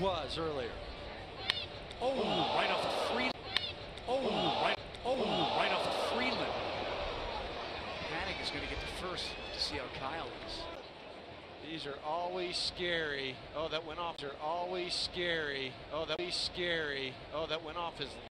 was earlier. Oh, right off the Freeland. Right off the Freeland. Panik is going to get the first to see how Kyle is. These are always scary. Oh, that went off. They're always scary. Oh, that was scary. Oh, that went off his